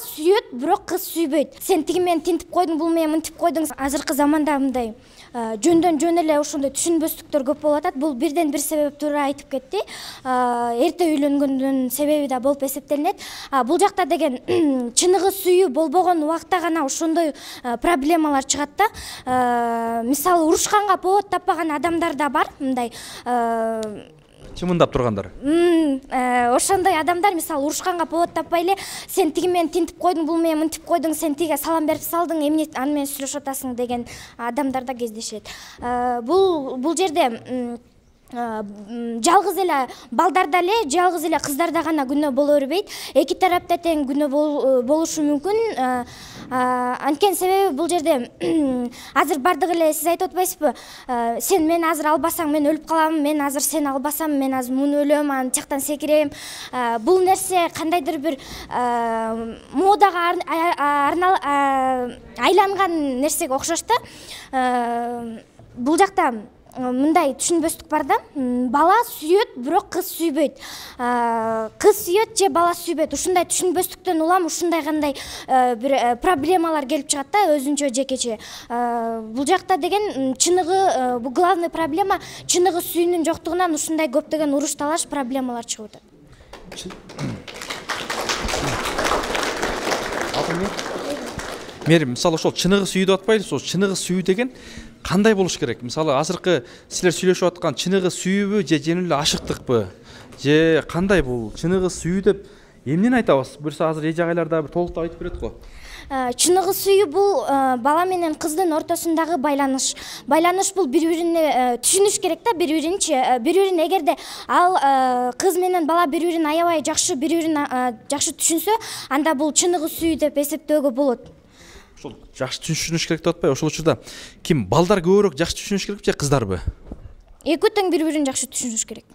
сүйөт, бирок кыз сүйбөйт. Сен тиги мени тинтип койдуң, бул мени мынтип койдуң. Азыркы заманда мындай жөндөн жөн эле ошондой түшүнбөстүктөр көп болуп атат. Бул бирден бир себеп туура айтып кетти. Эрте үйлөнгөндүн себеби да болуп эсептелинет. Бул жакта деген чыныгы сүйүү болбогон убакта гана ошондой проблемалар чыгат да. Мисалы урушканга повод таппаган адамдар да бар, мындай чымындап тургандар. Ошондой адамдар мисалы урушканга повод таппай эле сен тиги мени тинтип койдуң, бул мени мынтип койдуң, сен тиге салам берип салдың, эмне аны менен сүйлөшүп атасың деген адамдар да кездешет. Бул жерде жалгыз эле балдарда эле, жалгыз эле кыздарда гана күнөө боло бербейт. Эки тарапта тең күнөө болушу мүмкүн. Анткени себеби бул жерде азыр бардыгы эле сиз айтып атпайсызбы? Сен мени азыр албасаң мен өлүп калам, мен азыр сени албасам мен азыр муну өлөм, аны жактан секирем. Бул нерсе кандайдыр бир модага айланган нерсеге окшош да. Бул жакта мындай түшүнбөстүк бар да. Бала сүйөт, бирок кыз сүйбөйт. Кыз сүйөт же бала сүйбөйт. Ушундай түшүнбөстүктөн улам ушундай кандай бир проблемалар келип чыгат да, өзүнчө жекече. Бул жакта деген чыныгы, бул главный проблема чыныгы сүйүүнүн жоктугунан ушундай көптөгөн уруш талаш проблемалар чыгып атат. Мерим, мисалы ошол чыныгы сүйүү деп атпайлы, ошол чыныгы сүйүү деген кандай болуш керек? Мисалы азыркы силер сүйлөшүп аткан чыныгы сүйүүбү же жеңил эле ашыктыкпы? Же кандай бул чыныгы сүйүү деп эмнени айтабыз? Буюрса азыр эже агайлар да бир толуктап айтып берет го. Чыныгы сүйүү бул бала менен кыздын ортосундагы байланыш. Байланыш бул бири-бирине түшүнүш керек да, бири-биринчи. Бири-бирин эгерде ал кыз менен бала бири-бирин аябай жакшы, бири-бирин жакшы түшүнсө, анда бул чыныгы сүйүү деп эсептөөгө болот. Ошол жакшы түшүнүш керек деп атпайбы? Ошол учурда ким балдар көбүрөөк жакшы түшүнүш керек же кыздарбы? Экөө тең бири-бирин жакшы түшүнүш керек.